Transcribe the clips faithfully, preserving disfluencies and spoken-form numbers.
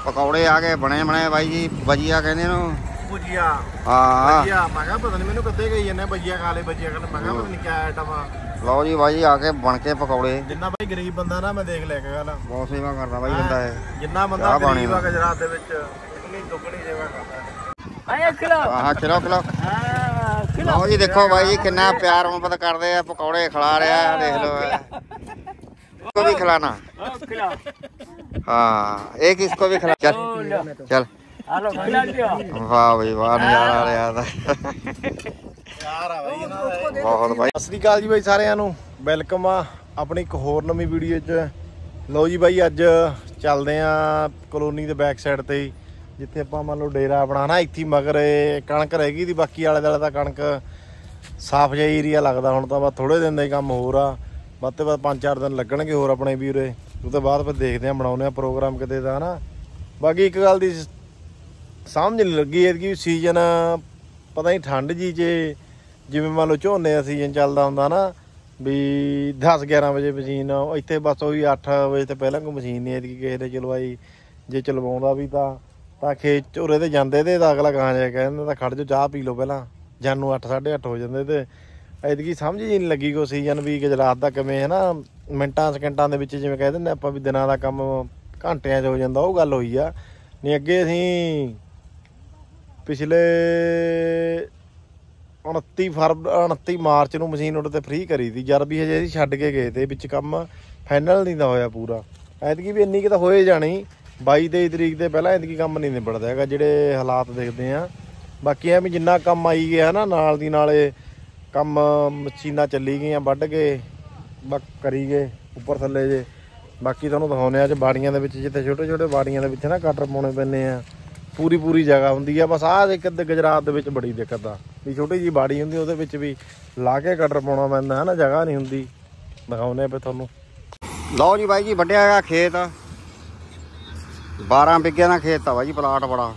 पकौड़े आ गए बने बनाए भाई जी। भजिया कहते हैं भुजिया। हाँ भजिया मैं कहा पता नहीं मैंने कदे गई जन्ने भजिया खा ले भजिया खा ले मैं कहा पता नहीं क्या आइटम आ। लो जी भाई आके बन के पकौड़े। जिन्ना भाई गरीब बंदा ना मैं देख ले के गल बहुत सेवा करता भाई बंदा है। जिन्ना बंदा गरीब आ गुजरात दे विच इतनी दुगनी सेवा करदा है। आया खिलाओ। हां खिलाओ खिलाओ। हां लो जी देखो भाई जी कितना प्यार मोहब्बत करदे आ। पकौड़े खिला रहा है देख लो। इसको भी खिलाना। हाँ एक इसको भी खिला। चल चल वाह भाई वाह नजारा आ रहा था बहुत भाई। ਸਤਿ ਸ੍ਰੀ ਅਕਾਲ ਜੀ ਬਾਈ ਸਾਰਿਆਂ ਨੂੰ ਵੈਲਕਮ ਆ ਆਪਣੀ ਇੱਕ ਹੋਰ ਨਵੀਂ ਵੀਡੀਓ 'ਚ। ਲਓ ਜੀ ਬਾਈ ਅੱਜ ਚੱਲਦੇ ਆ ਕਲੋਨੀ ਦੇ ਬੈਕ ਸਾਈਡ ਤੇ ਹੀ ਜਿੱਥੇ ਆਪਾਂ ਮੰਨ ਲਓ ਡੇਰਾ ਆਪਣਾ ਨਾ ਇੱਥੇ ਮਗਰ ਕਣਕ ਰਹਿ ਗਈ ਦੀ ਬਾਕੀ ਆਲੇ ਦੁਆਲੇ ਦਾ ਕਣਕ ਸਾਫ ਜਿਹਾ ਏਰੀਆ ਲੱਗਦਾ ਹੁਣ ਤਾਂ ਬਸ ਥੋੜੇ ਦਿਨ ਦਾ ਹੀ ਕੰਮ ਹੋਰ ਆ ਵੱਧ ਤੋਂ ਵੱਧ ਪੰਜ ਚਾਰ ਦਿਨ ਲੱਗਣਗੇ ਹੋਰ ਆਪਣੇ ਵੀਰੇ ਉਹ ਤੋਂ ਬਾਅਦ ਫਿਰ ਦੇਖਦੇ ਆ ਬਣਾਉਂਦੇ ਆ ਪ੍ਰੋਗਰਾਮ ਕਿਤੇ ਦਾ ਨਾ। ਬਾਕੀ ਇੱਕ ਗੱਲ ਦੀ ਸਮਝ ਨਹੀਂ ਲੱਗੀ ਐਤਕੀ ਸੀਜ਼ਨ ਪਤਾ ਨਹੀਂ ਠੰਡ ਜੀ 'ਚ ਜਿਵੇਂ ਮੰਨ ਲਓ ਝੋਨੇ ਦਾ ਸੀਜ਼ਨ ਚੱਲਦਾ ਹੁੰਦਾ ਨਾ ਵੀ ਦਸ ਗਿਆਰਾਂ ਵਜੇ ਮਸ਼ੀਨ ਇੱਥੇ ਬਸ ਉਹੀ ਅੱਠ ਵਜੇ ਤੋਂ ਪਹਿਲਾਂ ਕੋਈ ਮਸ਼ੀਨ ਨਹੀਂ ਐਤਕੀ ਕਿਸੇ ਨੇ ਚਲਵਾਈ। ਜੇ ਚਲਵਾਉਂਦਾ ਵੀ ਤਾਂ ਤਾਂ ਖੇਤ ਝੋਰੇ ਤੇ ਜਾਂਦੇ ਤੇ ਤਾਂ ਅਗਲਾ ਗਾਂ ਜਾ ਕਹਿੰਦਾ ਤਾਂ ਖੜ ਜਾਓ ਚਾਹ ਪੀ ਲਓ ਪਹਿਲਾਂ ਜਾਨੂੰ ਅੱਠ ਸਾਢੇ ਅੱਠ ਹੋ ਜਾਂਦੇ ਤੇ ਐਤਕੀ ਸਮਝ ਹੀ ਨਹੀਂ ਲੱਗੀ ਕੋਈ ਸੀਜ਼ਨ ਵੀ ਗੁਜਰਾਤ ਦਾ ਕਿਵੇਂ ਹੈ ਨਾ ਮਿੰਟਾਂ ਸਕਿੰਟਾਂ ਦੇ ਵਿੱਚ ਜਿਵੇਂ ਕਹਿ ਦਿੰਦੇ ਆਪਾਂ ਵੀ ਦਿਨਾਂ ਦਾ ਕੰਮ ਘੰਟਿਆਂ 'ਚ ਹੋ ਜਾਂਦਾ ਉਹ ਗੱਲ ਹੋਈ ਆ। ਨਹੀਂ ਅੱਗੇ ਅਸੀਂ ਪਿਛਲੇ ਉਨੱਤੀ ਫਰਵਰੀ ਉਨੱਤੀ ਮਾਰਚ ਨੂੰ ਮਸ਼ੀਨ ਉਹਦੇ 'ਤੇ ਫ੍ਰੀ ਕਰੀ ਤੀ ਜਦ ਵੀ ਹਜੇ ਅਸੀਂ ਛੱਡ ਕੇ ਗਏ ਤੇ ਵਿੱਚ ਕੰਮ ਫਾਈਨਲ ਨਹੀਂ ਤਾਂ ਹੋਇਆ ਪੂਰਾ। ਐਤਕੀ ਵੀ ਇੰਨੀ ਕੁ ਤਾਂ ਹੋਏ ਜਾਣੀ ਬਾਈ ਤੇਈ ਤਰੀਕ ਦੇ ਪਹਿਲਾਂ ਐਤਕੀ ਕੰਮ ਨਹੀਂ ਨਿਬੜਦਾ ਹੈਗਾ ਜਿਹੜੇ ਹਾਲਾਤ ਦੇਖਦੇ ਆ। ਬਾਕੀ ਐ ਵੀ ਜਿੰਨਾ ਕੰਮ ਆਈ ਗਿਆ ਨਾ ਨਾਲ ਦੀ ਨਾਲੇ ਕੰਮ ਮਸ਼ੀਨਾਂ ਚੱਲੀ ਗਈਆਂ ਵੱਢ ਕੇ ਬਸ ਕਰੀ ਗਏ ਉੱਪਰ ਥੱਲੇ ਜੇ। ਬਾਕੀ ਤੁਹਾਨੂੰ ਦਿਖਾਉਂਦੇ ਆ ਚ ਬਾੜੀਆਂ ਦੇ ਵਿੱਚ ਜਿੱਥੇ ਛੋਟੇ ਛੋਟੇ ਬਾੜੀਆਂ ਦੇ ਵਿੱਚ ਨਾ ਕਟਰ ਪਾਉਣੇ ਪੈਂਦੇ ਆ ਪੂਰੀ ਪੂਰੀ ਜਗ੍ਹਾ ਹੁੰਦੀ ਆ। ਬਸ ਆਹ ਇੱਕ ਗੁਜਰਾਤ ਦੇ ਵਿੱਚ ਬੜੀ ਦਿੱਕਤ ਆ ਵੀ ਛੋਟੀ ਜਿਹੀ ਬਾੜੀ ਹੁੰਦੀ ਉਹਦੇ ਵਿੱਚ ਵੀ ਲਾ ਕੇ ਕਟਰ ਪਾਉਣਾ ਪੈਂਦਾ ਹੈ ਨਾ ਜਗ੍ਹਾ ਨਹੀਂ ਹੁੰਦੀ। ਦਿਖਾਉਂਦੇ ਆ ਫਿਰ ਤੁਹਾਨੂੰ। ਲਓ ਜੀ ਬਾਈ ਜੀ ਵੱਢਿਆ ਹੈਗਾ ਖੇਤ ਬਾਰਾਂ ਬਿੱਗਿਆਂ ਦਾ ਖੇਤ ਆ ਬਾਈ ਜੀ ਪਲਾਟ ਬੜਾ।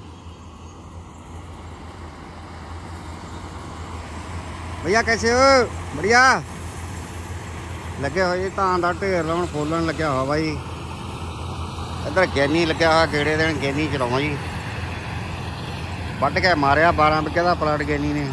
भैया कैसे हो? बढ़िया लगे हो जी धान का ढेर लाउन फुलन लग्या हुआ भाई। इधर गैनी लग्या हुआ गेड़े दिन गैनी चलावा जी वढ़ के मारिया बारह बिघे का प्लाट गैनी ने।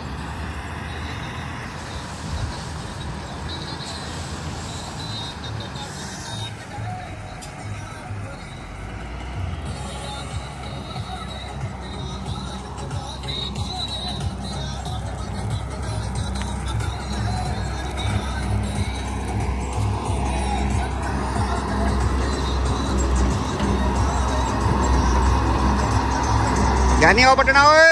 गैनी आओ बटना ओए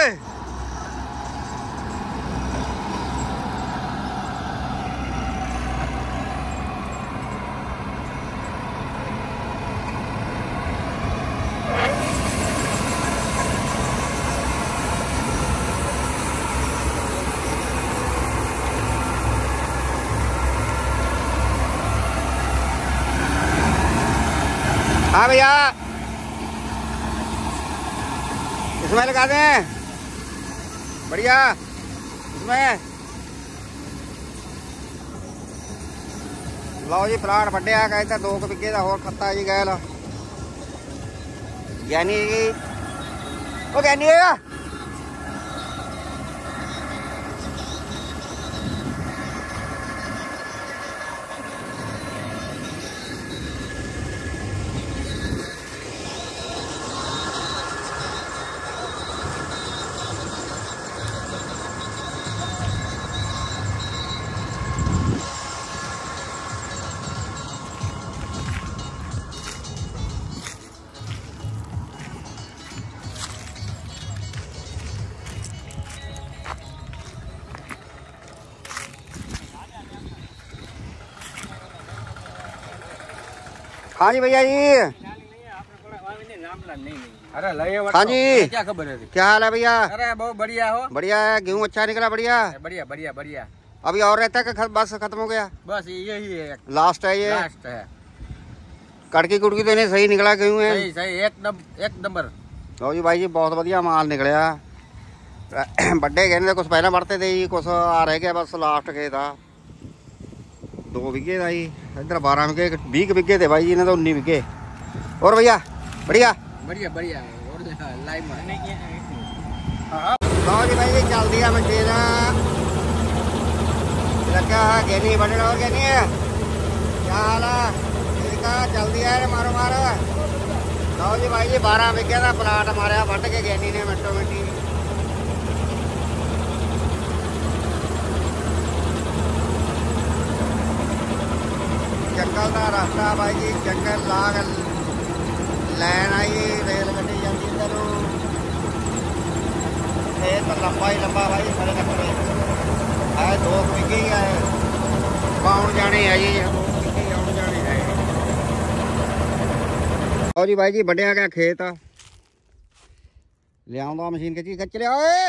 हाँ भैया इसमें लगा दें बढ़िया इसमें। लो जी प्लाट वड्डिया कहते दो बिघे का होर खत्ता जी गैल गैनी वो गैनी है हाँ जी भैया जी। अरे हाँ जी क्या खबर है? क्या हाल है भैया? अरे बहुत बढ़िया हो। बढ़िया है गेहूँ अच्छा निकला बढ़िया बढ़िया बढ़िया बढ़िया। अभी और रहता है कि बस खत्म हो गया? बस यही है लास्ट है ये लास्ट है। कड़की कुड़की तो नहीं सही निकला गेहूँ है सही सही एक नंबर एक नंबर। लो जी भाई जी बहुत बढ़िया माल निकलिया। बड़े कहने कुछ पहले बढ़ते थे जी कुछ आ रह गया बस लास्ट के था दो बीघे का जी। इधर बारह बीघे बीस बीघे थे भाई जी इन्हें तो उन्नीस बीघे। और भैया बढ़िया बढ़िया बढ़िया और लाइव में ਲਓ ਜੀ ਬਾਈ ਜੀ ਚੱਲਦੀ ਆ ਮਸ਼ੀਨ ਲੱਗਾ ਗੈਨੀ ਵੱਢਣ ਹੋ ਗੈਨੀ ਚੱਲ ਠੀਕ ਆ ਜਲਦੀ ਆ ਰੇ ਮਾਰੋ ਮਾਰ ਲਓ ਜੀ ਬਾਈ ਜੀ ਬਾਰਾਂ ਵਿਗੇ ਦਾ ਪਲਾਟ ਮਾਰਿਆ ਵੱਢ ਕੇ ਗੈਨੀ ਨੇ ਮਿੰਟੋ ਮਿੰਟੀ ਜੰਗਲ ਦਾ ਰਸਤਾ ਬਾਈ ਜੀ ਜੰਗਲ ਲਾਗ ਲੈਣ ਆਈ ਰੇਲ ਗੱਡੀ ਜਾਂਦੀ ਇੱਧਰੋਂ ਇਹ ਤਾਂ ਲੰਬਾ ਹੀ ਲੰਬਾ ਬਾਈ ਸਾਰੇ ਕੱਪੜੇ ਆਏ ਦੋ ਵਿਗੇ ਹੀ ਆਏ ਆਉਣ ਜਾਣੇ ਆ ਜੀ ਦੋ ਵਿਗੇ ਆਉਣ ਜਾਣੇ ਹੈ ਲਓ ਜੀ ਬਾਈ ਜੀ ਵੱਢਿਆ ਗਿਆ ਖੇਤ ਲਿਆਉਂਦਾ ਮਸ਼ੀਨ ਖਿੱਚੀ ਖਿੱਚ ਲਿਆ ਓਏ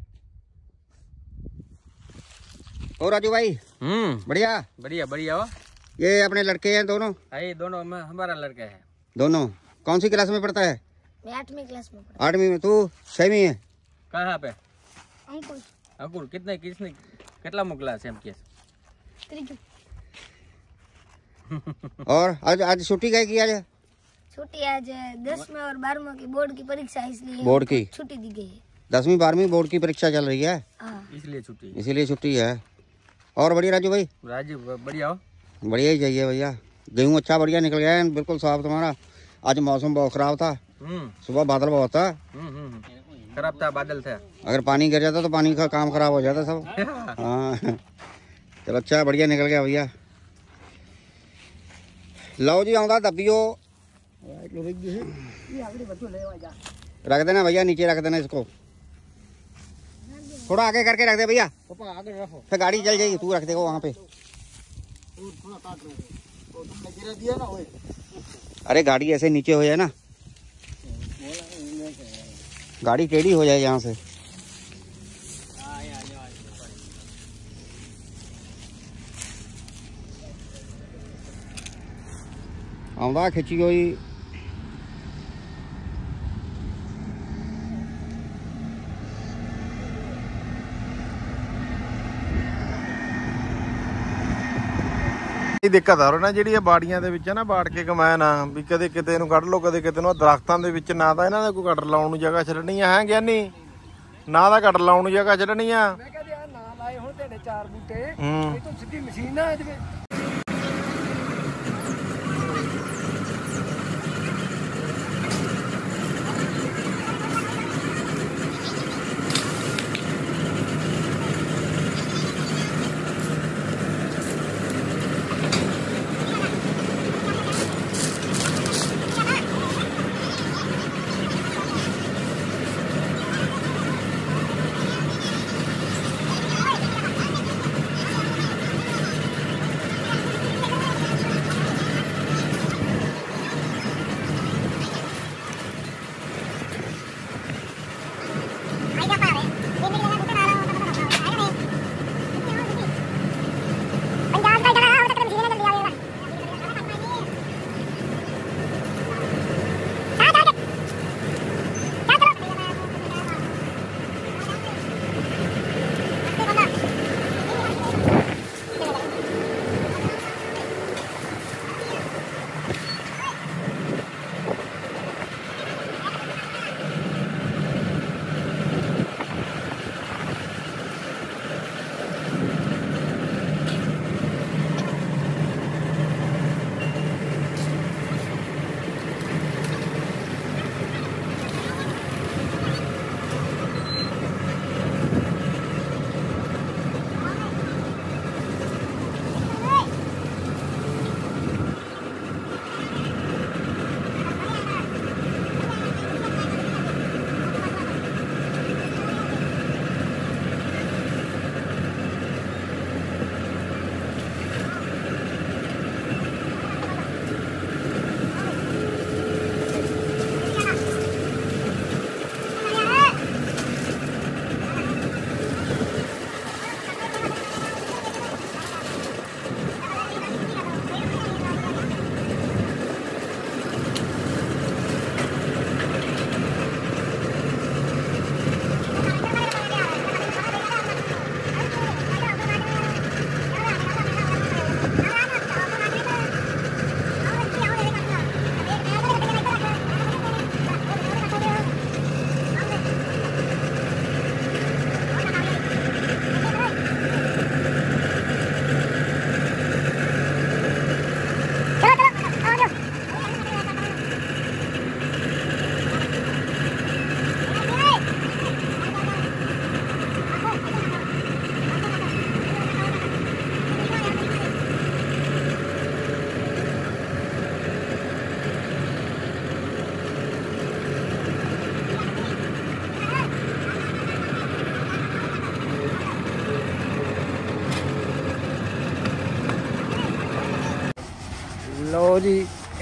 और राजू भाई हम्म बढ़िया बढ़िया बढ़िया हो ये अपने लड़के हैं दोनों ये दोनों में हमारा लड़का है दोनों कौन सी क्लास में पढ़ता है मैं आठवीं क्लास में पढ़ा। आठवीं में तू छवीं है कहाँ पे अंकुर अंकुर कितने किसने कितना मुकला से हम केस त्रिजु और आज आज छुट्टी क्या की आज छुट्टी आज दसवीं और बारहवीं की बोर्ड की परीक्षा इसलिए बोर्ड की छुट्टी दी गई है। दसवीं बारहवीं बोर्ड की परीक्षा चल रही है हाँ इसलिए छुट्टी इसीलिए छुट्टी है और बढ़िया राजू भाई राजू बढ़िया हो बढ़िया ही चाहिए भैया गेहूँ अच्छा बढ़िया निकल गया है बिल्कुल साफ तुम्हारा आज मौसम बहुत खराब था हम्म सुबह बादल बहुत था हम्म हम्म खराब था बादल था अगर पानी गिर जाता तो पानी का काम खराब हो जाता सब हाँ चलो अच्छा बढ़िया निकल गया भैया लो जी आउंदा दबियो रख देना भैया नीचे रख देना इसको थोड़ा आगे करके रख दे भैया फिर गाड़ी चल जाएगी तू रख देगा वहाँ पे अरे गाड़ी ऐसे नीचे हो जाए ना गाड़ी टेढ़ी हो जाए यहाँ से आउंदा खिची हुई ਇਹ ਦਿੱਕਤ ਆ ਨਾ ਜਿਹੜੀ ਇਹ ਬਾੜੀਆਂ ਦੇ ਵਿੱਚ ਹੈ ਨਾ ਬਾੜ ਕੇ ਕਮਾਇਆ ਨਾ ਵੀ ਕਦੇ ਕਿਤੇ ਨੂੰ ਕੱਢ ਲਓ ਕਦੇ ਕਿਤੇ ਨੂੰ ਦਰਖਤਾਂ ਦੇ ਵਿੱਚ ਨਾ ਤਾਂ ਇਹਨਾਂ ਦਾ ਕੋਈ ਕਟਰ ਲਾਉਣ ਨੂੰ ਜਗ੍ਹਾ ਛੱਡਣੀ ਆ ਹੈ ਗਿਆਨੀ ਨਾ ਦਾ ਕਟਰ ਲਾਉਣ ਨੂੰ ਜਗ੍ਹਾ ਛੱਡਣੀ ਆ ਮੈਂ ਕਹਿੰਦੇ ਆ ਨਾ ਲਾਏ ਹੁਣ ਤੇਰੇ ਚਾਰ ਬੂਟੇ ਹੂੰ ਇਹ ਤੋਂ ਸਿੱਧੀ ਮਸ਼ੀਨ ਨਾ ਇਹਦੇ ਵਿੱਚ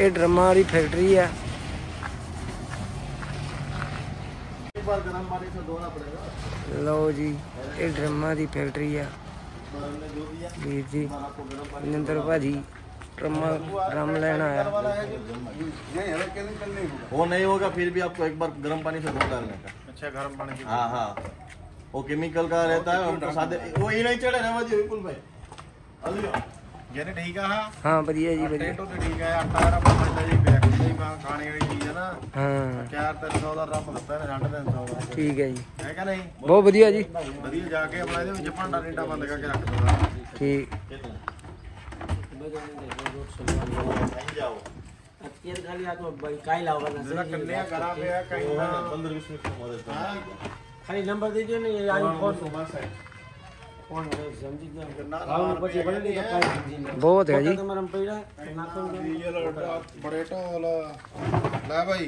ਇਹ ਡਰਮਾਂ ਵਾਲੀ ਫੈਕਟਰੀ ਆ। ਲਓ ਜੀ ਇਹ ਡਰਮਾਂ ਦੀ ਫੈਕਟਰੀ ਆ ਵੀਰ ਜੀ। ਨਿੰਦਰ ਭਾਜੀ ड्रम ड्रम लेना आया। वो नहीं होगा फिर भी आपको एक बार गर्म पानी से धो डालने का। अच्छा गर्म पानी से। हाँ हाँ वो केमिकल का रहता है हम तो सादे वो ही नहीं चढ़े ना जी विपुल भाई। यानी ठीक है। हाँ बढ़िया जी बढ़िया। तो ठीक है आटा रा बनदा जी बैग से ही खाने वाली चीज है ना। हाँ चार तीन सौ ਦਾ ਰੱਬ ਦਿੱਤਾ ਨੇ ਸਾਢੇ ਤਿੰਨ ਸੌ ਦਾ। ठीक है जी है कि नहीं बहुत बढ़िया जी। ਵਧੀਆ ਜਾ ਕੇ ਆਪਣਾ ਇਹਦੇ ਵਿੱਚ ਭਾਂਡਾ ਨੀਟਾ ਬੰਦ ਕਰਕੇ ਰੱਖ ਦਿੰਦਾ। ठीक जाओ અત્યારે ખાલી આ તો ભાઈ કાઈ લાવવાના ਜਿਹੜਾ ਕੰਨਿਆ ਕਰਾ ਪਿਆ ਕਈ ਨਾ पंद्रह बीस मिनट में मदद ખાલી નંબર દેજો ને એ આવી ફોન ફોન સમજી ગયો આવું પછી ભલે નહીં તો કાઈ સમજી નહીં बहुत है जी। તમારા પૈડા નાખો ਡੀਜ਼ਲ ਬੜੇ ਢੋਲ ਲੈ ਭਾਈ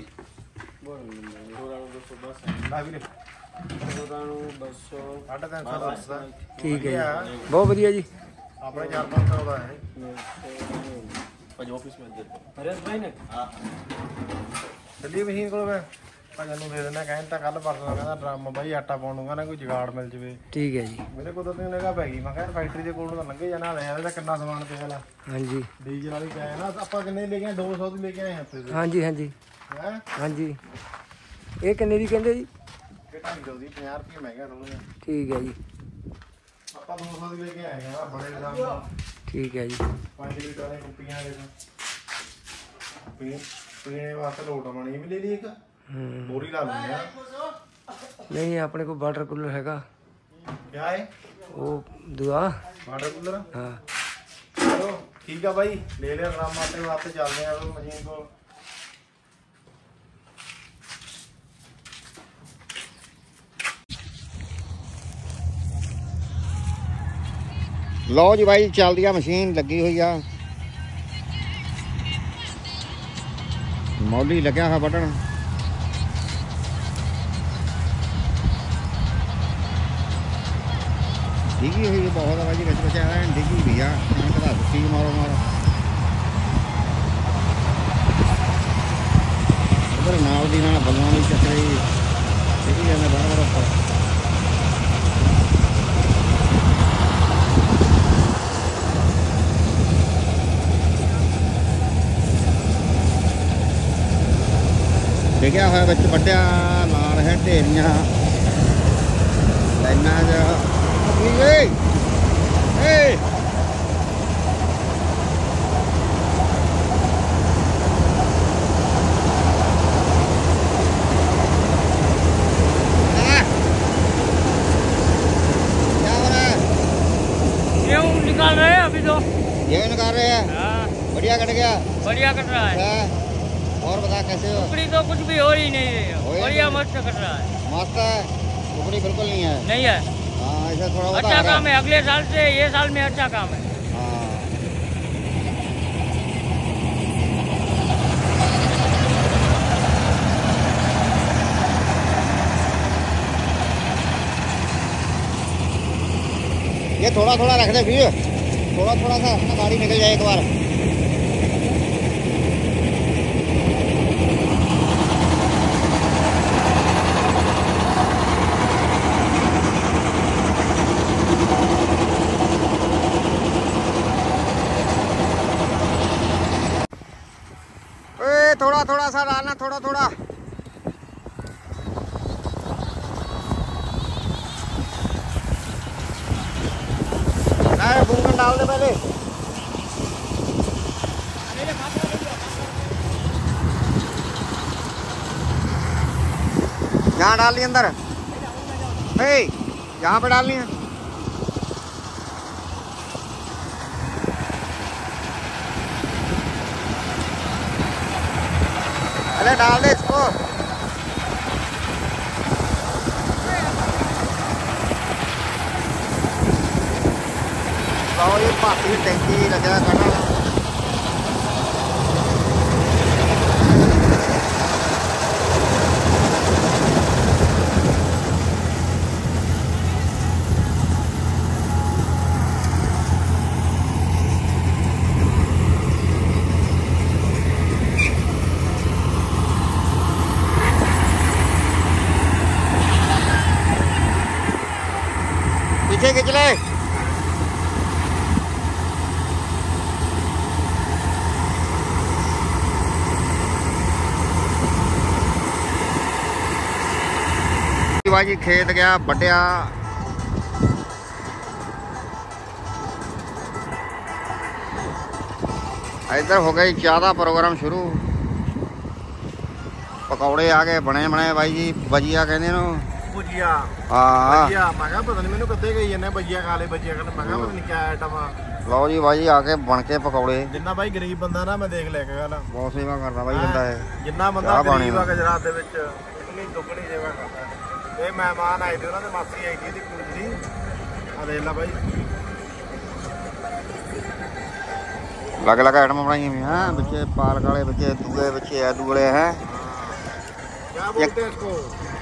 ਲੈ ਵੀਰੇ બસો ਸਾਢੇ ਤਿੰਨ ਸੌ ਦੱਸਦਾ। ठीक है जी बहुत बढ़िया जी। ਆਪਣੇ ਚਾਰ ਪੰਜ ਸੌ ਦਾ ਹੈ। पंज ऑफिस में देते હરેશભાઈ ને हाँ ਚੱਲੀ ਮਸ਼ੀਨ ਕੋਲ ਮੈਂ ਭਾਜਨ ਨੂੰ ਦੇ ਦਿੰਦਾ। ਕਹਿੰਦਾ ਕੱਲ ਪਰਸੋਂ ਕਹਿੰਦਾ ਡਰਮ ਬਾਈ ਆਟਾ ਪਾਉਣ ਨੂੰ ਕਹਿੰਦਾ ਕੋਈ ਜੁਗਾੜ ਮਿਲ ਜਵੇ। ठीक है जी ਮੇਰੇ ਕੋਲ ਤਾਂ ਨਿਗਾਹ ਪੈ ਗਈ। ਮੈਂ ਕਿਹਾ ਫੈਕਟਰੀ ਦੇ ਕੋਲ ਤਾਂ ਲੰਘੇ ਜਾਣਾ ਲੈ ਇਹਦਾ ਕਿੰਨਾ ਸਮਾਨ ਪਿਆ ਲਾ हाँ जी ਡੀਜ਼ਲ ਵਾਲੀ ਪਿਆ ਨਾ ਆਪਾਂ ਕਿੰਨੇ ਲੈ ਕੇ ਆਏ ਦੋ ਸੌ ਦੀ ਲੈ ਕੇ ਆਏ ਹੱਥੇ ਦੇ हाँ जी हाँ जी ਹੈ हाँ जी ये किन्ने दी कहंदे जी? ਕਿ ਢਾਈ ਸੌ ਦੀ ਪੰਜਾਹ ਰੁਪਏ ਮਹਿੰਗਾ ਥੋੜਾ ਜਿਹਾ। ठीक है जी ਆਪਾਂ ਦੋ ਸੌ ਦੀ ਲੈ ਕੇ ਆਏ ਆ ਬੜੇ ਦਾਮ ਦਾ ठीक है जी ਪੰਜ ਲੀਟਰ ਦੀਆਂ ਕੁੱਪੀਆਂ ਦੇ ਪੀ ਪੀਣੇ ਵਾਸਤੇ ਲੋਟ ਆਉਣੀ ਵੀ ਲੈ ਲਈ ਇੱਕ हम्म ਬੋਰੀ ਲਾ ਲੈਂਦੇ ਆ। नहीं अपने को वाटर कूलर हैगा ਕਿਆ ਹੈ वो दुआ ਵਾਟਰ ਕੂਲਰ। हाँ ਚਲੋ ਠੀਕ ਆ ਬਾਈ ਲੈ ਲਿਆ ਗ੍ਰਾਮ ਆਟੇ ਵਾਸਤੇ ਚੱਲਦੇ ਆ ਉਹ ਮਸ਼ੀਨ ਕੋਲ। ਲਓ ਜੀ ਬਾਈ ਚੱਲਦੀ ਆ ਮਸ਼ੀਨ ਲੱਗੀ ਹੋਈ ਆ। ਮੌਲੀ ਲੱਗਿਆ ਹੋਇਆ ਬਟਨ। ਡਿੱਗੀ ਹੋਈ ਬਹੁਤ ਆ ਜੀ ਵਿੱਚ ਵਿੱਚ ਐਨ ਡਿੱਗੀ ਵੀ ਆ। ਐਂ ਕਦਾ ਦਿੱਤੀ ਮਾਰੋ ਮਾਰੋ ਉਧਰ ਨਾਲ ਦੀ ਨਾਲ ਬੱਲਾਂ ਵੀ ਚੱਕਰੇ ਡਿੱਗੀ ਜਾਂਦੇ ਬਾਹਰ ਬਾਹਰ ਉੱਪਰ। ਡਿੱਗਿਆ ਹੋਇਆ ਵਿੱਚ ਵੱਡਿਆ ਲਾ ਰਿਹਾ ਢੇਰੀਆਂ ਲਾਈਨਾਂ 'ਚ। ਏ ਏ गेहूँ निकाल रहे हैं अभी तो। ये निकाल रहे हैं। हाँ बढ़िया कट गया बढ़िया कट रहा है। है। और बता कैसे हो? टुकड़ी तो कुछ भी हो ही नहीं रही हो है। ही बढ़िया नहीं। मस्त कट रहा है। मस्त है टुकड़ी बिल्कुल नहीं है। नहीं है हाँ ऐसा थोड़ा बहुत अच्छा आ रहा काम है। अगले साल से ये साल में अच्छा काम है। हाँ ये थोड़ा थोड़ा रख दे फिर थोड़ा थोड़ा सा अपना गाड़ी निकल जाए एक बार। ए, थोड़ा थोड़ा सा डालना थोड़ा थोड़ा। बुंगन डाल दे पहले। यहाँ डालनी अंदर है यहाँ पे डालनी है। अरे डाल दे इसको। ਲਓ ਇਹ ਭਾਤੀ ਟੈਂਕੀ ਲੱਗਿਆ ਕੱਢਣ। पीछे खिंच ले। भाई खेत गया बढ़िया। इधर हो गई ज़्यादा प्रोग्राम शुरू। पकौड़े आ गए बने बने भाई जी। भजिया कहते हैं ਭੁਜੀਆ हाँ ਭੁਜੀਆ ਮੈਂ ਕਿਹਾ ਪਤਾ ਨਹੀਂ ਮੈਨੂੰ ਕਿੱਥੇ ਗਈ ਇਹਨੇ ਭਜੀਆ ਖਾ ਲੇ ਭਜੀਆ ਖਾ ਲੇ ਮੈਂ ਕਿਹਾ ਪਤਾ ਨਹੀਂ ਕੀ ਆਈਟਮ ਆ। लो जी भाई आके बन के पकौड़े। ਜਿੰਨਾ ਬਾਈ ਗਰੀਬ ਬੰਦਾ ਨਾ ਮੈਂ ਦੇਖ ਲਿਆ ਕਿ ਗੱਲ बहुत सेवा करता भाई बंदा है। ਜਿੰਨਾ ਬੰਦਾ ਗਰੀਬ ਆ ਗੁਜਰਾਤ ਦੇ ਵਿੱਚ ਇਤਨੀ ਦੁੱਗਣੀ ਸੇਵਾ ਕਰਦਾ। ਇਹ ਮਹਿਮਾਨ ਆਏ ਤੇ ਉਹਨਾਂ ਦੇ ਮਾਸੀ ਆਈ ਸੀ ਇਹਦੀ ਕੁੜੀ ਦੀ ਆ ਦੇਖ ਲੈ ਬਾਈ अलग अलग आइटम बनाई हुई हैं। बच्चे पालक वाले बच्चे दूए बच्चे आदू वाले हैं। क्या बोलते हैं इसको?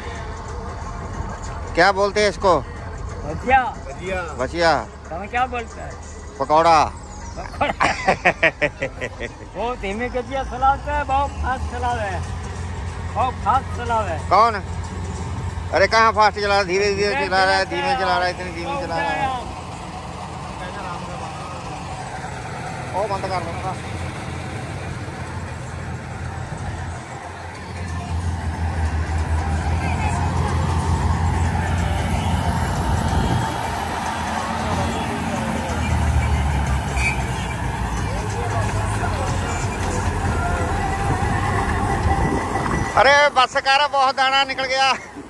क्या बोलते हैं इसको? भजिया भजिया भजिया तुम्हें क्या बोलते हैं? पकौड़ा। वो धीमे गजिया चलाते हैं, बहुत फास्ट चलावे है, बहुत फास्ट चलावे है। कौन? अरे कहाँ फास्ट चला रहा है? धीरे धीरे चला रहा है। धीमे चला रहा है। इतनी धीमे चला रहा है। ओ बंद कर दूंगा। अरे बस कर, बहुत दाना निकल गया।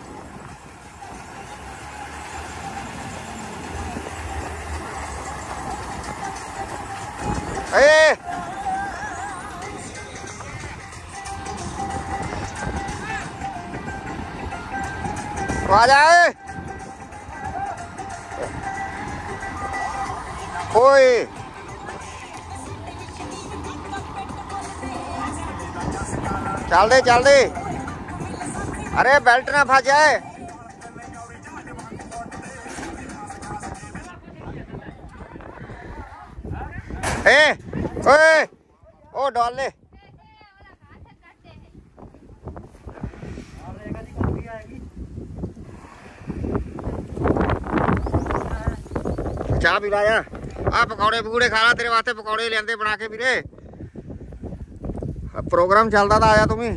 ए आ जाए ओए। चल दे चल दे। अरे बेल्ट ना फंस जाए। ए ओए ओ डाल ले। चाह पी लाया। आ पकौड़े पकूड़े खा ला, तेरे वास्ते पकौड़े लियांदे बना के वीरे। प्रोग्राम चलता था, आया तुम्हें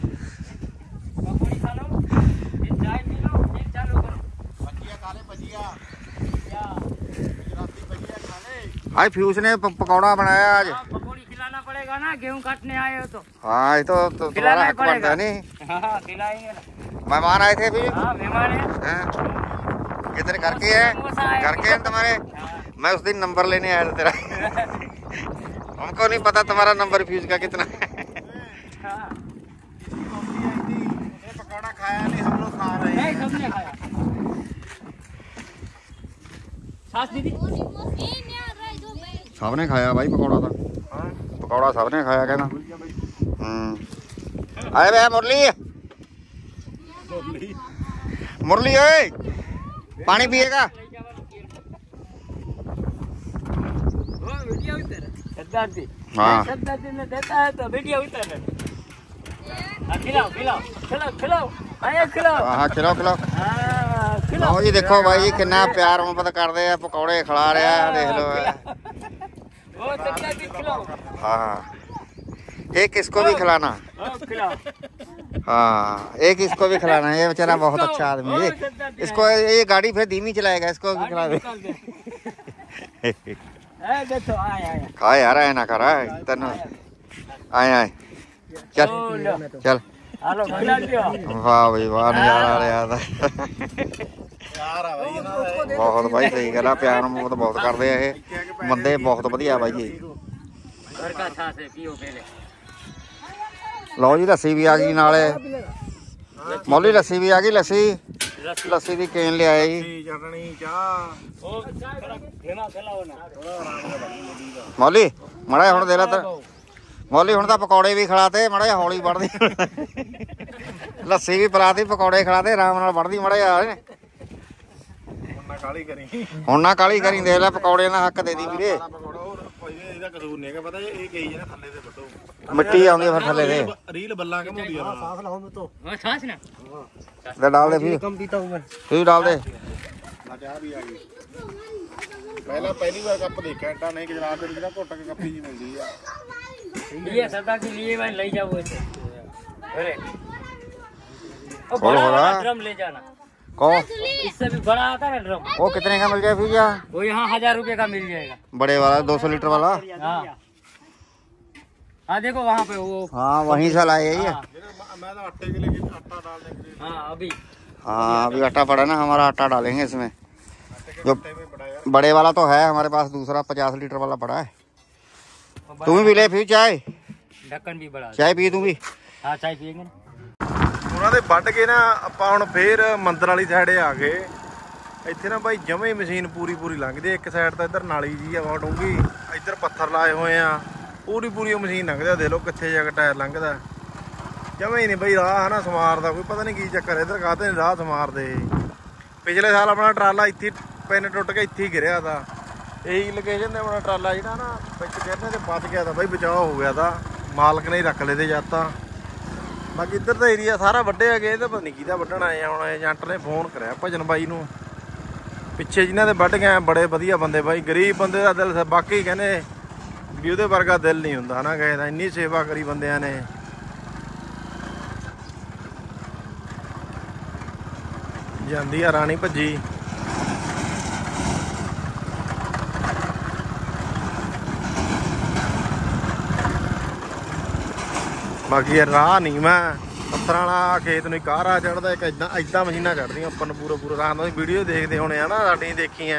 आज फ्यूज ने पकौड़ा बनाया आज। पकौड़ी खिलाना पड़ेगा ना, गेहूं काटने आए हो तो। हाँ ये तो, तो तुम्हारा हक बनता है नहीं। हाँ खिलाएंगे। मेहमान आए थे भी। हाँ मेहमान है। ये तेरे घर के हैं? घर के हैं तुम्हारे? मैं उस दिन नंबर लेने आया था तेरा। हमको नहीं पता तुम्हारा नंबर फ्यूज का कितना है। पकौड़ा खाया नहीं, हम लोग खा रहे हैं। सबने खाया। सास दीदी सबने खाया भाई पकौड़ा था। पकौड़ा सबने खाया कहना। हम्म अरे भैया मुरली मुरली ओए पानी पिएगा? हाँ ने देता है तो वीडियो उतर। खिलाओ खिलाओ खिलाओ खिलाओ आया खिलाओ। हाँ खिलाओ खिलाओ। हाँ खिलाओ। लो जी देखो भाई जी कितना प्यार मोहब्बत करते हैं। पकौड़े खिला रहे हैं, देख लो। वो सब्जा भी खिलाओ। हाँ एक इसको भी खिलाना। हाँ एक इसको भी खिलाना है। ये बेचारा बहुत अच्छा आदमी है। इसको ये गाड़ी फिर धीमी चलाएगा, इसको भी खिला दे। खा यार है ना खा है तन आए आए चल चल। वाह भाई वाह नजारा रहा था। बहुत भाई सही गल है। प्यार मोहब्बत बहुत करते हैं ये बंदे, बहुत बढ़िया भाई जी। लो जी लस्सी भी आ गई नाले। मौली लस्सी भी आ गई। लस्सी लस्सी की केन ले आए जी। मौली मड़ा हुण दे ला मौली हुण तां पकौड़े भी खिलाते, मड़ा हौली बढ़दी। लस्सी भी पिलाती, पकौड़े खिलाते, आराम नाल बढ़दी मड़ा यार। हुण ना काली करी, दे ला पकौड़े ना हक दे दी वीरे। मिट्टी आउंदी फिर थल्ले दे। रील बल्ला के मोड़ी आ। सांस लाओ मैं तो। हां सांस ना दे डाल दे फिर कम पीता हूं मैं। फिर डाल दे। चाह भी आ गई। ਪਹਿਲਾਂ ਪਹਿਲੀ ਵਾਰ ਕੱਪ ਦੇਖਿਆ ਏਡਾ ਨਹੀਂ ਗੁਜਰਾਤ ਦੇ ਵਿੱਚ ਨਾ ਘੁੱਟ ਕੇ ਕੱਪੀ ਜੀ ਮਿਲਦੀ ਆ ये सरदार जी लिए मैं ले जाओ इसे अरे ओ बोलो, बड़ा बोला। वाला ड्रम ले जाना कौन इससे भी बड़ा आता है ड्रम वो कितने का मिल जाए फिर क्या वो यहाँ हजार रुपए का मिल जाएगा बड़े वाला दो सौ लीटर वाला हाँ हाँ देखो वहाँ पे वो हाँ वहीं से लाए यही है हाँ, मैं तो आटे के लिए आटा डाल देंगे हाँ अभी हाँ अभी आटा पड़ा ना हमारा आटा डालेंगे इसमें जो बड़े वाला तो है हमारे पास दूसरा पचास लीटर वाला पड़ा है तुम भी ले फिर चाय ढक्कन भी बड़ा चाय पी तू भी हाँ चाय पियेंगे ना ਉਹਨਾਂ ਦੇ ਵੱਢ ਕੇ ਨਾ ਆਪਾਂ ਹੁਣ ਫੇਰ ਮੰਦਰ ਵਾਲੀ ਸਾਈਡੇ ਆ ਗਏ ਇੱਥੇ ਨਾ ਬਾਈ ਜਮੇ ਮਸ਼ੀਨ ਪੂਰੀ ਪੂਰੀ ਲੰਘਦੀ ਇੱਕ ਸਾਈਡ ਤਾਂ ਇੱਧਰ ਨਾਲੀ ਜੀ ਆ ਬਹੁਤ ਡੂੰਘੀ ਇੱਧਰ ਪੱਥਰ ਲਾਏ ਹੋਏ ਆ ਪੂਰੀ ਪੂਰੀ ਉਹ ਮਸ਼ੀਨ ਲੰਘਦਾ ਦੇਖ ਲਓ ਕਿੱਥੇ ਜਾ ਕੇ ਟਾਇਰ ਲੰਘਦਾ ਜਮੇ ਹੀ ਨਹੀਂ ਬਈ ਰਾਹ ਹਨਾ ਸਮਾਰਦਾ ਕੋਈ ਪਤਾ ਨਹੀਂ ਕੀ ਚੱਕਰ ਇੱਧਰ ਕਾਹਤੇ ਨਹੀਂ ਰਾਹ ਸਮਾਰਦੇ ਪਿਛਲੇ ਸਾਲ ਆਪਣਾ ਟਰਾਲਾ ਇੱਥੇ ਪਿੰਨ ਟੁੱਟ ਕੇ ਇੱਥੇ ਹੀ ਗਿਰਿਆ ਤਾ ਇਹੀ ਲੋਕੇਸ਼ਨ ਤੇ ਆਪਣਾ ਟਰਾਲਾ ਜਿਹੜਾ ਨਾ ਵਿੱਚ ਗਿਰਨੇ ਤੇ ਬਚ ਗਿਆ ਤਾਂ ਬਾਈ ਬਚਾਅ ਹੋ ਗਿਆ ਤਾਂ ਮਾਲਕ ਨੇ ਹੀ ਰੱਖ ਲਏ ਤੇ ਜਦ ਤਾਂ ਬਾਕੀ ਇੱਧਰ ਦਾ ਏਰੀਆ ਸਾਰਾ ਵੱਢਿਆ ਗਿਆ ਇਹ ਤਾਂ ਪਤਾ ਨਹੀਂ ਕਿਹਦਾ ਵੱਢਣ ਆਏ ਆ ਹੁਣ ਏਜੰਟ ਨੇ ਫੋਨ ਕਰਿਆ ਭਜਨ ਬਾਈ ਨੂੰ ਪਿੱਛੇ ਜਿਨ੍ਹਾਂ ਦੇ ਵੱਢ ਗਏ ਬੜੇ ਵਧੀਆ ਬੰਦੇ ਬਾਈ ਗਰੀਬ ਬੰਦੇ ਦਾ ਦਿਲ ਬਾਕੀ ਕਹਿੰਦੇ ਵੀ ਉਹਦੇ ਵਰਗਾ ਦਿਲ ਨਹੀਂ ਹੁੰਦਾ ਨਾ ਗਏ ਦਾ ਇੰਨੀ ਸੇਵਾ ਕਰੀ ਬੰਦਿਆਂ ਨੇ ਜਾਂਦੀ ਆ ਰਾਣੀ ਭੱਜੀ ਬਾਕੀ ਇਹ ਰਾਹ ਨਹੀਂ ਮੈਂ ਪੱਥਰਾਂ ਵਾਲਾ ਖੇਤ ਨੂੰ ਕਾਰਾ ਚੜਦਾ ਇੱਕ ਇਦਾਂ ਇਦਾਂ ਮਸ਼ੀਨਾਂ ਚੜਦੀਆਂ ਉੱਪਰ ਨੂੰ ਪੂਰਾ ਪੂਰਾ ਰਾਹ ਦੀ ਵੀਡੀਓ ਦੇਖਦੇ ਹੋਣੇ ਆ ਨਾ ਸਾਡੀ ਦੇਖੀਆਂ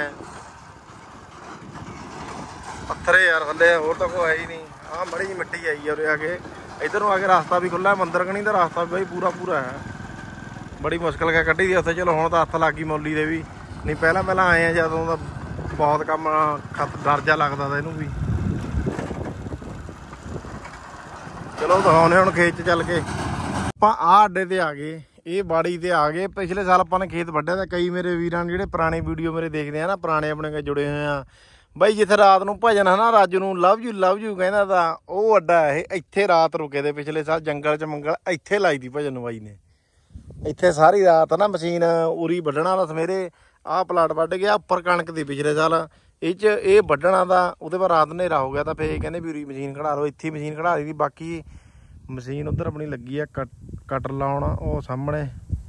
ਪੱਥਰੇ ਯਾਰ ਥੱਲੇ ਹੋਰ ਤਾਂ ਕੋਈ ਹੈ ਹੀ ਨਹੀਂ ਆਹ ਮੜੀ ਜਿਹੀ ਮਿੱਟੀ ਆਈ ਆ ਉਰੇ ਆ ਕੇ ਇੱਧਰ ਨੂੰ ਆ ਕੇ ਰਸਤਾ ਵੀ ਖੁੱਲ੍ਹਾ ਮੰਦਰ ਕਣੀ ਦਾ ਰਸਤਾ ਵੀ ਬਾਈ ਪੂਰਾ ਪੂਰਾ ਹੈ ਬੜੀ ਮੁਸ਼ਕਲ ਕੇ ਕੱਢੀ ਦੀ ਉੱਥੇ ਚਲੋ ਹੁਣ ਤਾਂ ਹੱਥ ਲੱਗ ਗਈ ਮੌਲੀ ਦੇ ਵੀ ਨਹੀਂ ਪਹਿਲਾਂ ਪਹਿਲਾਂ ਆਏ ਆ ਜਦੋਂ ਦਾ ਬਹੁਤ ਕੰਮ ਖਤ ਡਰ ਜਾ ਲੱਗਦਾ ਤਾ ਇਹਨੂੰ ਵੀ ਚਲੋ ਦਿਖਾਉਣੇ ਹੁਣ ਖੇਤ 'ਚ ਚੱਲ ਕੇ ਆਪਾਂ ਆਹ ਅੱਡੇ ਤੇ ਆ ਗਏ ਇਹ ਬਾੜੀ ਤੇ ਆ ਗਏ ਪਿਛਲੇ ਸਾਲ ਆਪਾਂ ਨੇ ਖੇਤ ਵੱਢਿਆ ਤਾਂ ਕਈ ਮੇਰੇ ਵੀਰਾਂ ਨੇ ਜਿਹੜੇ ਪੁਰਾਣੇ ਵੀਡੀਓ ਮੇਰੇ ਦੇਖਦੇ ਆ ਨਾ ਪੁਰਾਣੇ ਆਪਣੇ ਨਾਲ ਜੁੜੇ ਹੋਏ ਆ ਬਾਈ ਜਿੱਥੇ ਰਾਤ ਨੂੰ ਭਜਨ ਹਨਾ ਰਾਜੂ ਨੂੰ ਲਵ ਯੂ ਲਵ ਯੂ ਕਹਿੰਦਾ ਤਾਂ ਉਹ ਅੱਡਾ ਇਹ ਇੱਥੇ ਰਾਤ ਰੁਕੇ ਦੇ ਪਿਛਲੇ ਸਾਲ ਜੰਗਲ 'ਚ ਮੰਗਲ ਇੱਥੇ ਲਾਈ ਦੀ ਭਜਨ ਬਾਈ ਨੇ ਇੱਥੇ ਸਾਰੀ ਰਾਤ ਨਾ ਮਸ਼ੀਨ ਉਰੀ ਵੱਢਣਾ ਵਾਲਾ ਸਵੇਰੇ ਆਹ ਪਲਾਟ ਵੱਢ ਗਿਆ ਉੱਪਰ ਕਣਕ ਦੀ ਪਿਛਲੇ ਸਾਲ ਇਹ 'ਚ ਇਹ ਵੱਢਣਾ ਦਾ ਉਹਦੇ ਬਾਅਦ ਰਾਤ ਹਨੇਰਾ ਹੋ ਗਿਆ ਤਾਂ ਫੇਰ ਕਹਿੰਦੇ ਵੀ ਉਰੀ ਮਸ਼ੀਨ ਖੜਾ ਲਓ ਇੱਥੇ ਮਸ਼ੀਨ ਖੜਾ ਦਿੱਤੀ ਬਾਕੀ ਮਸ਼ੀਨ ਉੱਧਰ ਆਪਣੀ ਲੱਗੀ ਆ ਕੱਟ ਕਟਰ ਲਾਉਣ ਉਹ ਸਾਹਮਣੇ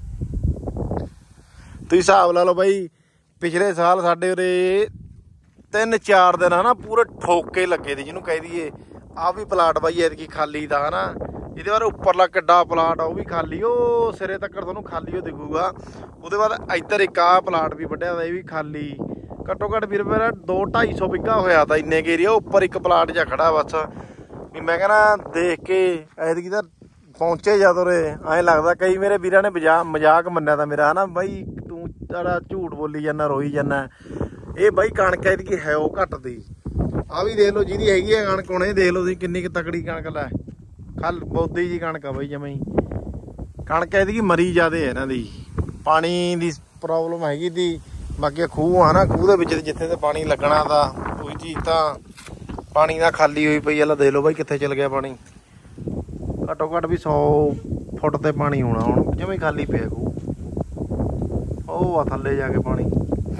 ਤੁਸੀਂ ਹਿਸਾਬ ਲਾ ਲਓ ਬਾਈ ਪਿਛਲੇ ਸਾਲ ਸਾਡੇ ਉਰੇ ਤਿੰਨ ਚਾਰ ਦਿਨ ਹਨਾ ਪੂਰੇ ਠੋਕੇ ਲੱਗੇ ਤੇ ਜਿਹਨੂੰ ਕਹਿ ਦਈਏ ਆਹ ਵੀ ਪਲਾਟ ਬਾਈ ਐਤਕੀ ਖਾਲੀ ਦਾ ਹਨਾ ਇਹਦੇ ਬਾਅਦ ਉੱਪਰਲਾ ਕਿੱਡਾ ਪਲਾਟ ਆ ਉਹ ਵੀ ਖਾਲੀ ਉਹ ਸਿਰੇ ਤੱਕ ਤੁਹਾਨੂੰ ਖਾਲੀ ਉਹ ਦਿਖੂਗਾ ਉਹਦੇ ਬਾਅਦ ਇੱਧਰ ਇੱਕ ਆਹ ਪਲਾਟ ਵੀ ਵੱਢਿਆ ਦਾ ਇਹ ਵੀ ਖਾਲੀ ਘੱਟੋ ਘੱਟ ਵੀਰ ਮੇਰਾ ਦੋ ਢਾਈ ਸੌ ਬਿੱਘਾ ਹੋਇਆ ਤਾਂ ਇੰਨੇ ਕੁ ਏਰੀਆ ਉੱਪਰ ਇੱਕ ਪਲਾਟ ਜਿਹਾ ਖੜਾ ਬਸ ਵੀ ਮੈਂ ਕਹਿੰਦਾ ਦੇਖ ਕੇ ਐਤਕੀ ਤਾਂ ਪਹੁੰਚੇ ਜਦ ਉਰੇ ਐਂ ਲੱਗਦਾ ਕਈ ਮੇਰੇ ਵੀਰਾਂ ਨੇ ਮਜ਼ਾਕ ਮਜ਼ਾਕ ਮੰਨਿਆ ਤਾਂ ਮੇਰਾ ਹਨਾ ਬਾਈ ਤੂੰ ਸਾਰਾ ਝੂਠ ਬੋਲੀ ਜਾਂਦਾ ਰੋਈ ਜਾਂਦਾ ਇਹ ਬਾਈ ਕਣਕ ਐਤਕੀ ਹੈ ਉਹ ਘੱਟ ਦੀ ਆਹ ਵੀ ਦੇਖ ਲਓ ਜਿਹਦੀ ਹੈਗੀ ਹੈ ਕਣਕ ਹੁਣ ਇਹ ਦੇਖ ਲਓ ਤੁਸੀਂ ਕਿੰਨੀ ਕੁ ਤਕੜੀ ਕਣਕ ਲੈ ਕੱਲ ਬੋਦੀ ਜੀ ਕਣਕ ਆ ਬਾਈ ਜਮਾਂ ਹੀ ਕਣਕ ਐਤਕੀ ਮਰੀ ਜ਼ਿਆਦੇ ਹੈ ਇਹਨਾਂ ਦੀ ਪਾਣੀ ਦੀ ਪ੍ਰੋਬਲਮ ਹੈਗੀ ਦੀ ਬਾਕੀ ਖੂਹ ਆ ਨਾ ਖੂਹ ਦੇ ਵਿੱਚ ਜਿੱਥੇ ਤੇ ਪਾਣੀ ਲੱਗਣਾ ਤਾਂ ਉਹੀ ਚੀਜ਼ ਤਾਂ ਪਾਣੀ ਦਾ ਖਾਲੀ ਹੋਈ ਪਈ ਆ ਦੇਖ ਲਓ ਬਾਈ ਕਿੱਥੇ ਚਲ ਗਿਆ ਪਾਣੀ ਘੱਟੋ ਘੱਟ ਵੀ ਸੌ ਫੁੱਟ ਤੇ ਪਾਣੀ ਹੋਣਾ ਹੁਣ ਜਿਵੇਂ ਹੀ ਖਾਲੀ ਪਿਆ ਖੂਹ ਉਹ ਆ ਥੱਲੇ ਜਾ ਕੇ ਪਾਣੀ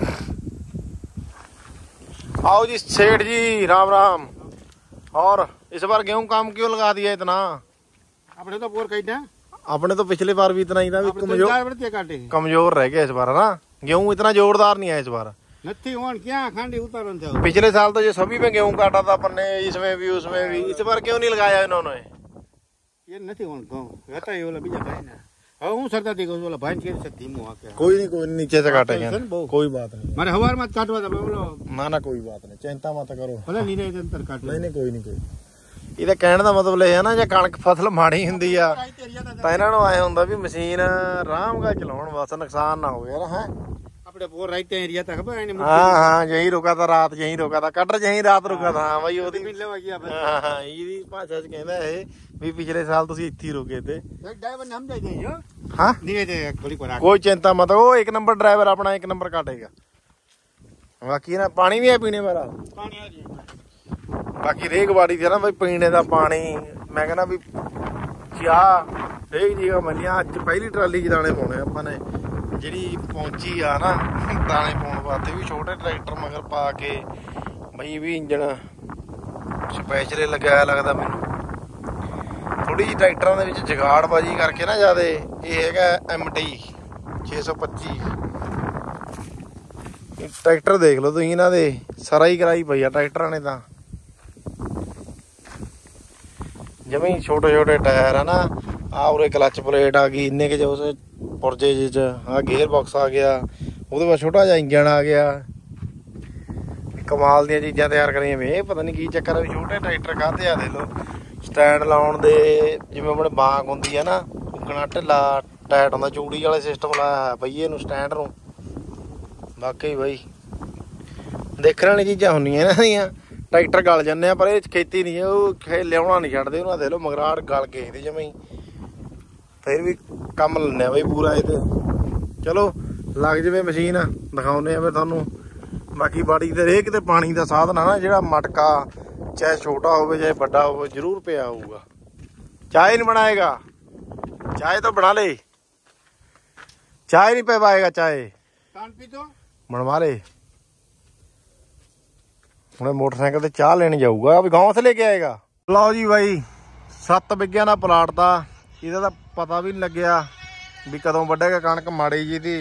आओ जी सेठ जी राम राम और इस बार गेहूं काम क्यों लगा दिया इतना अपने तो बोर कहीं अपने तो पिछले बार भी इतना ही था कमजोर काटे कमजोर रह गया इस बार ना गेहूं इतना जोरदार नहीं है इस बार नथी होन क्या खांडी उतारन थे पिछले साल तो ये सभी में गेहूं काटा था अपन ने इसमें भी उसमें भी इस बार क्यों नहीं लगाया इन्होंने ये नथी होन गांव रहता है वाला बीजा भाई ना अब हूं सरदा देखो वाला भाई के से धीमो आके कोई नहीं कोई नहीं नीचे से काटेंगे कोई बात नहीं मारे हवार मत काटवा था बोलो ना ना कोई बात नहीं चिंता मत करो भले नीरे अंतर काट नहीं नहीं कोई नहीं कोई ਇਹਦਾ ਕਹਿਣ ਦਾ ਮਤਲਬ ਇਹ ਹੈ ਨਾ ਜੇ ਕਣਕ ਫਸਲ ਮਾੜੀ ਹੁੰਦੀ ਆ ਤਾਂ ਇਹਨਾਂ ਨੂੰ ਆਏ ਹੁੰਦਾ ਵੀ ਮਸ਼ੀਨ ਆਰਾਮ ਨਾਲ ਚਲਾਉਣ ਵਾਸਤੇ ਨੁਕਸਾਨ ਨਾ ਹੋਵੇ ਯਾਰ ਹੈ अपने बोर रहते एरिया तक भाई हाँ हाँ यही रुका था रात यही रुका था कटर यही रात रुका था हाँ भाई ਉਹਦੀ ਹਾਂ ਹਾਂ ਇਹਦੀ ਭਾਸ਼ਾ ਚ ਕਹਿੰਦਾ ਇਹ ਵੀ ਪਿਛਲੇ ਸਾਲ ਤੁਸੀਂ ਇੱਥੇ ਹੀ ਰੁਕੇ ਤੇ ड्राइवर ने हम दे दियो हाँ नीरे दे थोड़ी पर कोई चिंता मत वो एक नंबर ड्राइवर अपना एक नंबर काटेगा बाकी ना पानी भी है पीने वाला पानी आ जी बाकी रेग बाड़ी थी ना भाई पीने का पानी मैं कहना भी क्या रेग जी का मलिया ਅੱਜ ਪਹਿਲੀ ਟਰਾਲੀ ਚ ਦਾਣੇ ਪਾਉਣੇ ਆਪਾਂ ਨੇ ਜਿਹੜੀ ਪਹੁੰਚੀ ਆ ਨਾ ਦਾਣੇ ਪਾਉਣ ਵਾਸਤੇ ਵੀ ਛੋਟੇ ਟਰੈਕਟਰ ਮਗਰ ਪਾ ਕੇ ਬਈ ਵੀ ਇੰਜਣ ਸਪੈਸ਼ਲ ਲੱਗਿਆ ਲੱਗਦਾ ਮੈਨੂੰ। ਥੋੜੀ ਜਿਹੀ ਟਰੈਕਟਰਾਂ ਦੇ ਵਿੱਚ ਜਗਾੜਬਾਜੀ ਕਰਕੇ ਨਾ ਜ਼ਿਆਦਾ। ਇਹ ਹੈਗਾ ਐਮ ਟੀ ਛੇ ਸੌ ਪੱਚੀ ਟਰੈਕਟਰ ਦੇਖ ਲਓ ਤੁਸੀਂ, ਇਹਨਾਂ ਦੇ ਸਾਰਾ ਹੀ ਕਰਾਈ ਪਈ ਆ ਟਰੈਕਟਰਾਂ ਨੇ ਤਾਂ। ਜਮੀ ਛੋਟੇ ਛੋਟੇ ਟਾਇਰ ਆ ਨਾ। ਆ ਉਰੇ ਕਲੱਚ ਪਲੇਟ ਆ ਗਈ ਇੰਨੇ ਕਿ ਉਸ ਪੁਰਜੇ ਜਿਹੇ 'ਚ। ਆ ਗੇਅਰ ਬਾਕਸ ਆ ਗਿਆ, ਉਹਦੇ ਬਾਅਦ ਛੋਟਾ ਜਿਹਾ ਇੰਜਣ ਆ ਗਿਆ। ਕਮਾਲ ਦੀਆਂ ਚੀਜ਼ਾਂ ਤਿਆਰ ਕਰੀਆਂ ਵੇ। ਇਹ ਪਤਾ ਨਹੀਂ ਕੀ ਚੱਕਰ ਆ ਵੀ ਛੋਟੇ ਟਰੈਕਟਰ ਕਾਹਦੇ ਆ। ਦੇਖ ਲਓ ਸਟੈਂਡ ਲਾਉਣ ਦੇ ਜਿਵੇਂ ਆਪਣੇ ਬਾਂਗ ਹੁੰਦੀ ਆ ਨਾ, ਉੱਕਣਾ ਢਿੱਲਾ ਟਾਇਟ ਹੁੰਦਾ, ਚੂੜੀ ਵਾਲੇ ਸਿਸਟਮ ਲਾਇਆ ਪਈਏ ਨੂੰ ਸਟੈਂਡ ਨੂੰ। ਵਾਕਈ ਬਾਈ ਦੇਖਣ ਵਾਲੀ ਚੀਜ਼ਾਂ ਹੁੰਦੀਆਂ ਇਹਨਾਂ ਦੀਆਂ। ਟਰੈਕਟਰ ਗਲ ਜਾਂਦੇ ਆ ਪਰ ਇਹ ਖੇਤੀ ਨਹੀਂ, ਉਹ ਲਿਆਉਣਾ ਨਹੀਂ ਛੱਡਦੇ ਉਹਨਾਂ। ਦੇਖ ਲਓ ਮਗਰਾੜ ਗਲ ਗਏ ਇਹਦੇ ਜਮਾਂ। ਫਿਰ ਵੀ ਕੰਮ ਲੈਂਦੇ ਆ ਬਈ ਪੂਰਾ ਇਹ ਤੇ। ਚਲੋ ਲੱਗ ਜਾਵੇ ਮਸ਼ੀਨ, ਦਿਖਾਉਂਦੇ ਆ ਫਿਰ ਤੁਹਾਨੂੰ। ਬਾਕੀ ਬਾੜੀ ਤੇ ਰੇਹ ਕਿਤੇ ਪਾਣੀ ਦਾ ਸਾਧਨ ਆ ਨਾ, ਜਿਹੜਾ ਮਟਕਾ ਚਾਹੇ ਛੋਟਾ ਹੋਵੇ ਚਾਹੇ ਵੱਡਾ ਹੋਵੇ ਜ਼ਰੂਰ ਪਿਆ ਹੋਊਗਾ। ਚਾਹ ਨਹੀਂ ਬਣਾਏਗਾ, ਚਾਹ ਤਾਂ ਬਣਾ ਲੈ। ਚਾਹ नहीं पे पाएगा, चाय बनवा ले। ਹੁਣ ਮੋਟਰਸਾਈਕਲ ਤੇ ਚਾਹ ਲੈਣ ਜਾਊਗਾ, ਵੀ ਗਾਂव से लेके आएगा। ਲਓ ਜੀ ਬਾਈ ਸੱਤ ਬਿੱਗਿਆਂ ਦਾ ਪਲਾਟ ਦਾ ਇਹਦਾ ਤਾਂ ਪਤਾ ਵੀ ਨਹੀਂ ਲੱਗਿਆ ਵੀ ਕਦੋਂ ਵੱਢੇਗਾ ਕਣਕ। ਮਾੜੀ ਜੀ ਦੀ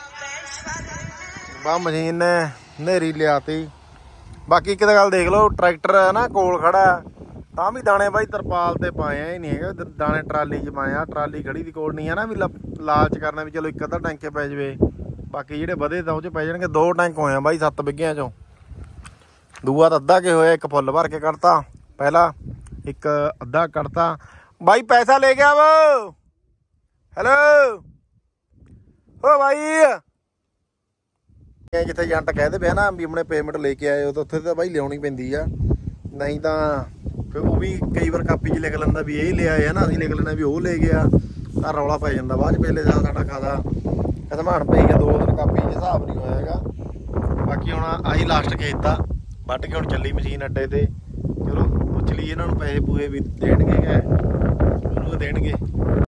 ਬਾ ਮਸ਼ੀਨ ਨੇ ਨੇਰੀ ਲਿਆਤੀ। ਬਾਕੀ ਇੱਕ ਗੱਲ ਦੇਖ ਲਓ, ਟਰੈਕਟਰ ਹੈ ਨਾ ਕੋਲ ਖੜਾ ਤਾਂ ਵੀ ਦਾਣੇ ਬਾਈ ਤਰਪਾਲ ਤੇ ਪਾਏ ਆ। ਇਹ ਨਹੀਂ ਹੈਗਾ ਦਾਣੇ ਟਰਾਲੀ 'ਚ ਪਾਏ ਆ। ਟਰਾਲੀ ਖੜੀ ਦੀ ਕੋਲ ਨਹੀਂ ਹੈ ਨਾ ਵੀ ਲਾਲਚ ਕਰਨਾ ਵੀ ਚਲੋ ਇੱਕ ਅੱਧਾ ਟੈਂਕੇ ਪੈ ਜਾਵੇ। ਬਾਕੀ ਜਿਹੜੇ ਵਧੇ ਤਾਂ ਉਹ 'ਚ ਪੈ ਜਾਣਗੇ। ਦੋ ਟੈਂਕ ਹੋਏ ਆ ਬਾਈ ਸੱਤ ਬਿੱਗਿਆਂ 'ਚੋਂ। ਦੂਆ ਤਾਂ ਅੱਧਾ ਕੇ ਹੋਇਆ, ਇੱਕ ਫੁੱਲ ਭਰ ਕੇ ਕੱਢਤਾ ਪਹਿਲਾ, ਇੱਕ ਅੱਧਾ ਕੱਢਤਾ। ਬਾਈ ਪੈਸਾ ਲੈ ਗਿਆ ਵੋ। ਹੈਲੋ ਓ ਬਾਈ, ਜਿੱਥੇ ਏਜੰਟ ਕਹਿੰਦੇ ਪਿਆ ਨਾ ਵੀ ਆਪਣੇ ਪੇਮੈਂਟ ਲੈ ਕੇ ਆਏ ਹੋ ਤਾਂ ਉੱਥੇ ਤਾਂ ਬਾਈ ਲਿਆਉਣੀ ਪੈਂਦੀ ਆ। ਨਹੀਂ ਤਾਂ ਫਿਰ ਉਹ ਵੀ ਕਈ ਵਾਰ ਕਾਪੀ 'ਚ ਲਿਖ ਲੈਂਦਾ ਵੀ ਇਹ ਲਿਆਏ ਆ ਨਾ, ਅਸੀਂ ਲਿਖ ਲੈਂਦਾ ਵੀ ਉਹ ਲੈ ਗਿਆ। ਤਾਂ ਰੌਲਾ ਪੈ ਜਾਂਦਾ ਬਾਅਦ 'ਚ। ਪਹਿਲੇ ਦਾ ਸਾਡਾ ਖਾਦਾ ਧਮਾਨ ਪਈ ਗਿਆ ਦੋ ਦਿਨ, ਕਾਪੀ 'ਚ ਹਿਸਾਬ ਨਹੀਂ ਹੋਇਆ ਹੈਗਾ। ਬਾਕੀ ਹੁਣ ਆਹੀ ਲਾਸਟ ਖੇਤ ਦਾ ਵੱਢ ਕੇ ਹੁਣ ਚੱਲੀ ਮਸ਼ੀਨ ਅੱਡੇ ਤੇ। ਚਲੋ ਪੁੱਛ ਲਈ ਇਹਨਾਂ ਨੂੰ ਪੈਸੇ ਪੂਏ ਵੀ ਦੇਣਗੇ ਕਿ ਉਹਨੂੰ ਦੇਣਗੇ।